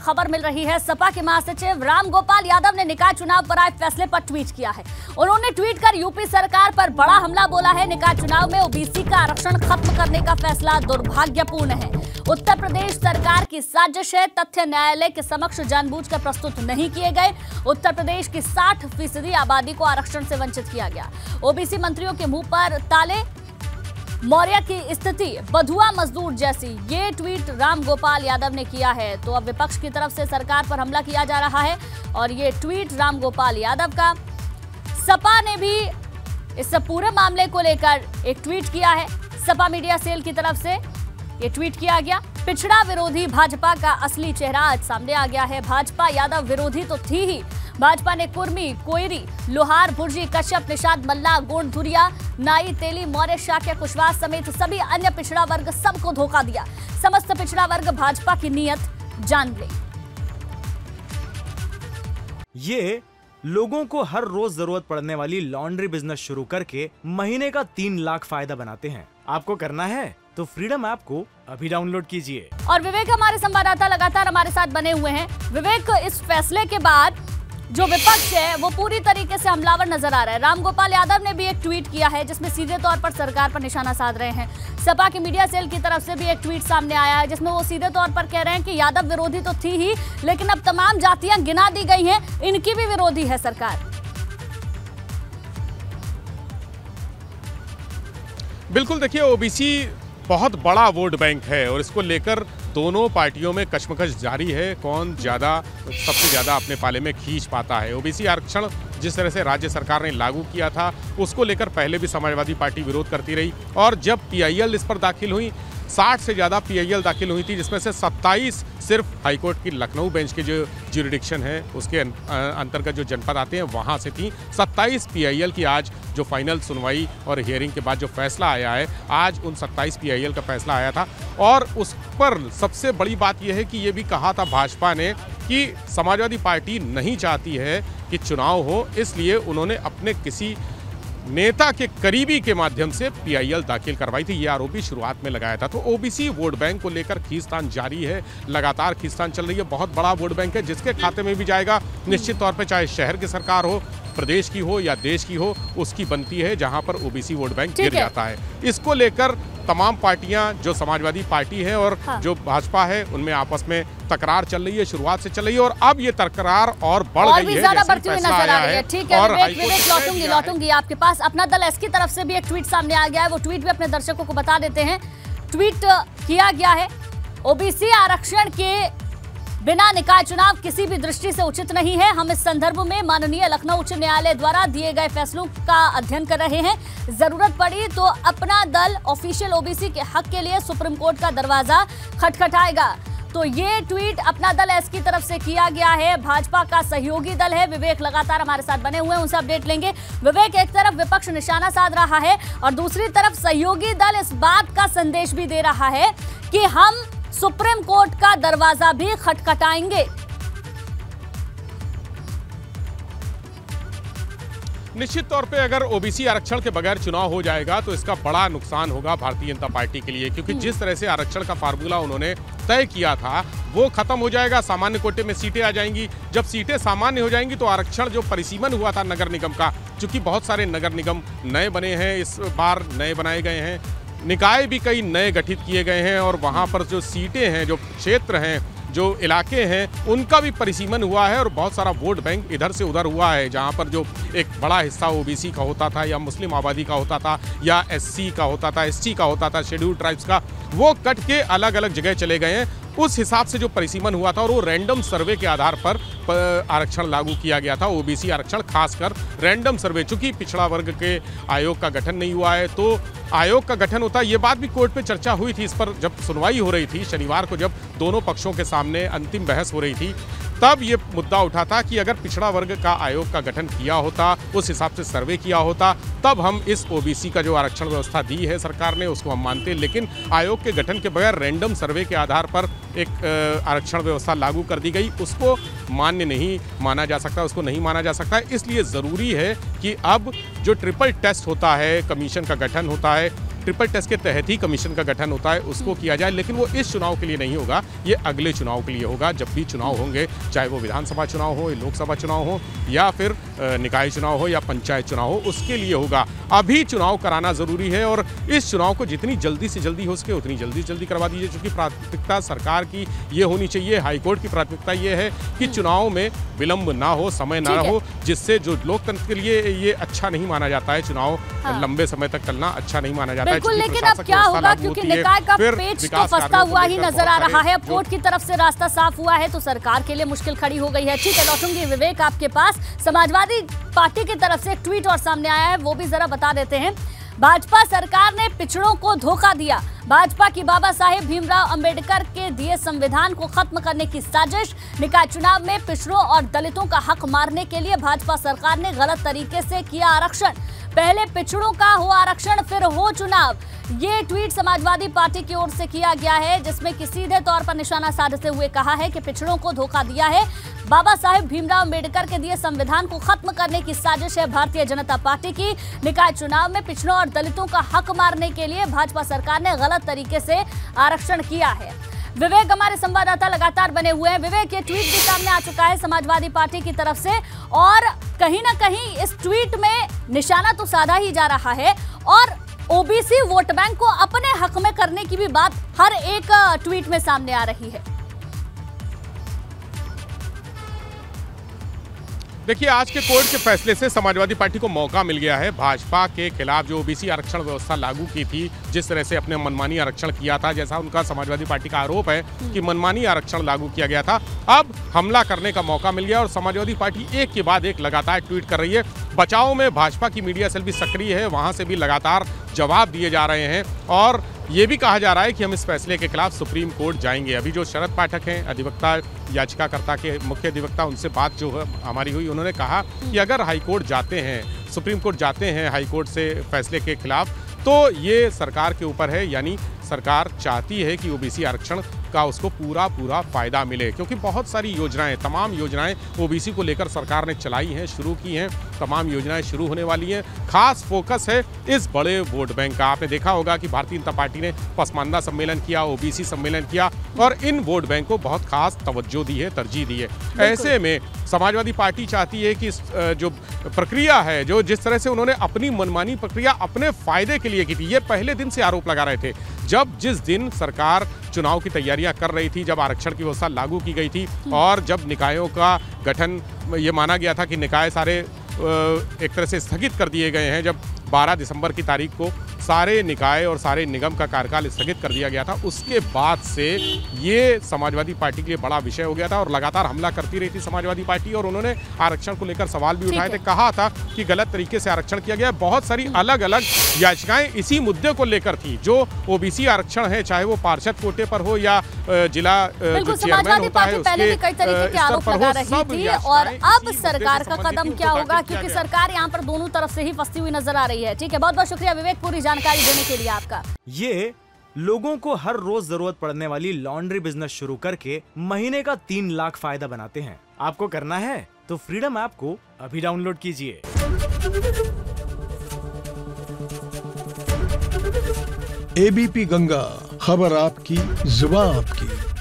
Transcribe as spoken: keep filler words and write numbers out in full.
खबर मिल रही है। सपा के महासचिव रामगोपाल यादव ने निकाय चुनाव पर आए फैसले पर ट्वीट किया है। उन्होंने ट्वीट कर यूपी सरकार पर बड़ा हमला बोला है। निकाय चुनाव में ओबीसी का आरक्षण खत्म करने का फैसला दुर्भाग्यपूर्ण है। उत्तर प्रदेश सरकार की साजिश है। तथ्य न्यायालय के समक्ष जानबूझकर प्रस्तुत नहीं किए गए। उत्तर प्रदेश की साठ फीसदी आबादी को आरक्षण से वंचित किया गया। ओबीसी मंत्रियों के मुंह पर ताले, मौर्य की स्थिति बधुआ मजदूर जैसी, ये ट्वीट रामगोपाल यादव ने किया है। तो अब विपक्ष की तरफ से सरकार पर हमला किया जा रहा है और ये ट्वीट रामगोपाल यादव का। सपा ने भी इस पूरे मामले को लेकर एक ट्वीट किया है। सपा मीडिया सेल की तरफ से ये ट्वीट किया गया। पिछड़ा विरोधी भाजपा का असली चेहरा आज सामने आ गया है। भाजपा यादव विरोधी तो थी ही। भाजपा ने कुर्मी, कोयरी, लोहार, भुर्जी, कश्यप, निषाद, मल्ला, गोंड, धुरिया, नाई, तेली, मौर्य, शाक्य, कुशवाहा समेत सभी अन्य पिछड़ा वर्ग सबको धोखा दिया। समस्त पिछड़ा वर्ग भाजपा की नीयत जान ले। ये लोगों को हर रोज जरूरत पड़ने वाली लॉन्ड्री बिजनेस शुरू करके महीने का तीन लाख फायदा बनाते हैं। आपको करना है तो फ्रीडम ऐप को अभी डाउनलोड कीजिए। और विवेक हमारे संवाददाता लगातार हमारे साथ बने हुए हैं। विवेक, इस फैसले के बाद जो विपक्ष है वो पूरी तरीके से हमलावर नजर आ रहा है। रामगोपाल यादव ने भी एक ट्वीट किया है जिसमें सीधे तौर पर सरकार पर निशाना साध रहे हैं। सपा की मीडिया सेल की तरफ से भी एक ट्वीट सामने आया है जिसमें वो सीधे तौर पर कह रहे हैं कि यादव विरोधी तो थी ही, लेकिन अब तमाम जातियां गिना दी गई हैं, इनकी भी विरोधी है सरकार। बिल्कुल, देखिए ओबीसी बहुत बड़ा वोट बैंक है और इसको लेकर दोनों पार्टियों में कश्मकश जारी है। कौन ज़्यादा सबसे ज़्यादा अपने पाले में खींच पाता है। ओबीसी आरक्षण जिस तरह से राज्य सरकार ने लागू किया था उसको लेकर पहले भी समाजवादी पार्टी विरोध करती रही और जब पीआईएल इस पर दाखिल हुई, साठ से ज़्यादा पीआईएल दाखिल हुई थी जिसमें से सत्ताईस सिर्फ हाईकोर्ट की लखनऊ बेंच के जो ज्यूरिडिक्शन है उसके अंतर्गत जो जनपद आते हैं वहाँ से थी। सत्ताईस पीआईएल की आज जो फाइनल सुनवाई और हियरिंग के बाद जो फैसला आया है, आज उन सत्ताईस पीआईएल का फैसला आया था और उस पर सबसे बड़ी बात यह है कि ये भी कहा था भाजपा ने कि समाजवादी पार्टी नहीं चाहती है कि चुनाव हो, इसलिए उन्होंने अपने किसी नेता के करीबी के माध्यम से पीआईएल दाखिल करवाई थी। ये आरोपी शुरुआत में लगाया था। तो ओबीसी वोट बैंक को लेकर खींचतान जारी है, लगातार खींचतान चल रही है। बहुत बड़ा वोट बैंक है जिसके खाते में भी जाएगा। निश्चित तौर पे चाहे शहर की सरकार हो, प्रदेश की हो या देश की हो, उसकी बनती है जहां पर ओबीसी वोट बैंक गिर जाता है। इसको लेकर तमाम पार्टियां, जो समाजवादी पार्टी है और हाँ। जो भाजपा है, उनमें आपस में तकरार चल रही है, शुरुआत से चल रही है और अब ये तकरार और बढ़ और गई है, ज्यादा बढ़ती हुई नजर आ रही है। ठीक है विवेक, विवेक लौटूंगी लौटूंगी आपके पास। अपना दल एस की तरफ से भी एक ट्वीट सामने आ गया है, वो ट्वीट भी अपने दर्शकों को बता देते हैं। ट्वीट किया गया है, ओबीसी आरक्षण के बिना निकाय चुनाव किसी भी दृष्टि से उचित नहीं है। हम इस संदर्भ में माननीय लखनऊ उच्च न्यायालय द्वारा दिए गए फैसलों का अध्ययन कर रहे हैं। जरूरत पड़ी तो अपना दल ऑफिशियल ओबीसी के हक के लिए सुप्रीम कोर्ट का दरवाजा खटखटाएगा। तो ये ट्वीट अपना दल एस की तरफ से किया गया है। भाजपा का सहयोगी दल है। विवेक लगातार हमारे साथ बने हुए हैं, उनसे अपडेट लेंगे। विवेक, एक तरफ विपक्ष निशाना साध रहा है और दूसरी तरफ सहयोगी दल इस बात का संदेश भी दे रहा है कि हम सुप्रीम कोर्ट का दरवाजा भी खटखटाएंगे। निश्चित तौर पे अगर ओबीसी आरक्षण के बगैर चुनाव हो जाएगा तो इसका बड़ा नुकसान होगा भारतीय जनता पार्टी के लिए, क्योंकि जिस तरह से आरक्षण का फार्मूला उन्होंने तय किया था वो खत्म हो जाएगा। सामान्य कोटे में सीटें आ जाएंगी। जब सीटें सामान्य हो जाएंगी तो आरक्षण जो परिसीमन हुआ था नगर निगम का, चूंकि बहुत सारे नगर निगम नए बने हैं, इस बार नए बनाए गए हैं, निकाय भी कई नए गठित किए गए हैं और वहाँ पर जो सीटें हैं, जो क्षेत्र हैं, जो इलाके हैं, उनका भी परिसीमन हुआ है और बहुत सारा वोट बैंक इधर से उधर हुआ है। जहाँ पर जो एक बड़ा हिस्सा ओबीसी का होता था या मुस्लिम आबादी का होता था या एससी का होता था, एसटी का होता था, शेड्यूल ट्राइब्स का, वो कट के अलग अलग जगह चले गए हैं। उस हिसाब से जो परिसीमन हुआ था और वो रैंडम सर्वे के आधार पर आरक्षण लागू किया गया था। ओबीसी आरक्षण खासकर रैंडम सर्वे, चूंकि पिछड़ा वर्ग के आयोग का गठन नहीं हुआ है तो आयोग का गठन होता है। ये बात भी कोर्ट पे चर्चा हुई थी। इस पर जब सुनवाई हो रही थी शनिवार को, जब दोनों पक्षों के सामने अंतिम बहस हो रही थी, तब ये मुद्दा उठा था कि अगर पिछड़ा वर्ग का आयोग का गठन किया होता, उस हिसाब से सर्वे किया होता, तब हम इस ओबीसी का जो आरक्षण व्यवस्था दी है सरकार ने उसको हम मानते। लेकिन आयोग के गठन के बगैर रैंडम सर्वे के आधार पर एक आरक्षण व्यवस्था लागू कर दी गई, उसको मान्य नहीं माना जा सकता, उसको नहीं माना जा सकता। इसलिए ज़रूरी है कि अब जो ट्रिपल टेस्ट होता है, कमीशन का गठन होता है, ट्रिपल टेस्ट के तहत ही कमीशन का गठन होता है उसको किया जाए, लेकिन वो इस चुनाव के लिए नहीं होगा, ये अगले चुनाव के लिए होगा। जब भी चुनाव होंगे, चाहे वो विधानसभा चुनाव हो, लोकसभा चुनाव हो या फिर निकाय चुनाव हो या पंचायत चुनाव हो, उसके लिए होगा। अभी चुनाव कराना जरूरी है और इस चुनाव को जितनी जल्दी से जल्दी हो सके उतनी जल्दी से जल्दी करवा दीजिए, क्योंकि प्राथमिकता सरकार की ये होनी चाहिए, हाईकोर्ट की प्राथमिकता ये है कि चुनाव में विलंब ना हो, समय ना हो, जिससे जो लोकतंत्र के लिए ये अच्छा नहीं माना जाता है, चुनाव हाँ। लंबे समय तक चलना अच्छा नहीं माना जाता है। बिल्कुल, लेकिन अब क्या होगा, क्योंकि निकाय का पेच तो फंसता हुआ ही नजर आ रहा है। अब कोर्ट की तरफ से रास्ता साफ हुआ है तो सरकार के लिए मुश्किल खड़ी हो गई है। ठीक है, लौटूंगी विवेक आपके पास। समाजवादी पार्टी की तरफ से एक ट्वीट और सामने आया है, वो भी जरा बता देते हैं। भाजपा सरकार ने पिछड़ों को धोखा दिया। भाजपा की बाबा साहेब भीमराव अंबेडकर के दिए संविधान को खत्म करने की साजिश। निकाय चुनाव में पिछड़ों और दलितों का हक मारने के लिए भाजपा सरकार ने गलत तरीके से किया आरक्षण। पहले पिछड़ों का हो आरक्षण, फिर हो चुनाव। ये ट्वीट समाजवादी पार्टी की ओर से किया गया है, जिसमें कि सीधे तौर पर निशाना साधते हुए कहा है कि पिछड़ों को धोखा दिया है। बाबा साहेब भीमराव अंबेडकर के दिए संविधान को खत्म करने की साजिश है भारतीय जनता पार्टी की। निकाय चुनाव में पिछड़ों और दलितों का हक मारने के लिए भाजपा सरकार ने गलत तरीके से आरक्षण किया है। विवेक हमारे संवाददाता लगातार बने हुए हैं। विवेक, ये ट्वीट भी सामने आ चुका है समाजवादी पार्टी की तरफ से और कहीं ना कहीं इस ट्वीट में निशाना तो साधा ही जा रहा है और ओबीसी वोट बैंक को अपने हक में करने की भी बात हर एक ट्वीट में सामने आ रही है। देखिए, आज के कोर्ट के फैसले से समाजवादी पार्टी को मौका मिल गया है भाजपा के खिलाफ जो ओबीसी आरक्षण व्यवस्था लागू की थी, जिस तरह से अपने मनमानी आरक्षण किया था, जैसा उनका समाजवादी पार्टी का आरोप है कि मनमानी आरक्षण लागू किया गया था, अब हमला करने का मौका मिल गया और समाजवादी पार्टी एक के बाद एक लगातार ट्वीट कर रही है। बचाव में भाजपा की मीडिया सेल भी सक्रिय है, वहां से भी लगातार जवाब दिए जा रहे हैं और ये भी कहा जा रहा है कि हम इस फैसले के खिलाफ सुप्रीम कोर्ट जाएंगे। अभी जो शरद पाठक हैं, अधिवक्ता याचिकाकर्ता के मुख्य अधिवक्ता, उनसे बात जो है हमारी हुई, उन्होंने कहा कि अगर हाईकोर्ट जाते हैं, सुप्रीम कोर्ट जाते हैं हाईकोर्ट से फैसले के खिलाफ, तो ये सरकार के ऊपर है, यानी सरकार चाहती है कि ओबीसी आरक्षण का उसको पूरा पूरा फायदा मिले, क्योंकि बहुत सारी योजनाएं, तमाम योजनाएं ओबीसी को लेकर सरकार ने चलाई हैं, शुरू की हैं, तमाम योजनाएं शुरू होने वाली हैं। खास फोकस है इस बड़े वोट बैंक का। आपने देखा होगा कि भारतीय जनता पार्टी ने पसमानदा सम्मेलन किया, ओबीसी सम्मेलन किया और इन वोट बैंक को बहुत खास तवज्जो दी है, तरजीह दी है। ऐसे में समाजवादी पार्टी चाहती है कि जो प्रक्रिया है, जो जिस तरह से उन्होंने अपनी मनमानी प्रक्रिया अपने फायदे के लिए की थी, ये पहले दिन से आरोप लगा रहे थे। जब जिस दिन सरकार चुनाव की तैयारियां कर रही थी, जब आरक्षण की व्यवस्था लागू की गई थी और जब निकायों का गठन ये माना गया था कि निकाय सारे एक तरह से स्थगित कर दिए गए हैं, जब बारह दिसंबर की तारीख को सारे निकाय और सारे निगम का कार्यकाल स्थगित कर दिया गया था, उसके बाद से ये समाजवादी पार्टी के लिए बड़ा विषय हो गया था और लगातार हमला करती रही थी समाजवादी पार्टी और उन्होंने आरक्षण को लेकर सवाल भी उठाए थे। कहा था कि गलत तरीके से आरक्षण किया गया। बहुत सारी अलग अलग याचिकाएं इसी मुद्दे को लेकर थी। जो ओबीसी आरक्षण है, चाहे वो पार्षद कोटे पर हो या जिला जो चेयरमैन होता है उसके स्तर पर हो, सब और अब सरकार का कदम क्या होगा, क्योंकि सरकार यहाँ पर दोनों तरफ से ही फंसती हुई नजर आ रही है। ठीक है, बहुत बहुत शुक्रिया विवेक पूरी जानकारी देने के लिए आपका। ये लोगों को हर रोज जरूरत पड़ने वाली लॉन्ड्री बिजनेस शुरू करके महीने का तीन लाख फायदा बनाते हैं। आपको करना है तो फ्रीडम ऐप को अभी डाउनलोड कीजिए। एबीपी गंगा, खबर आपकी, जुबान आपकी।